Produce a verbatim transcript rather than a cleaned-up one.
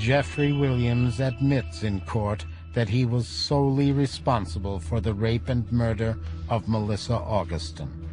Jeffrey Williams admits in court that he was solely responsible for the rape and murder of Melisa Augustson.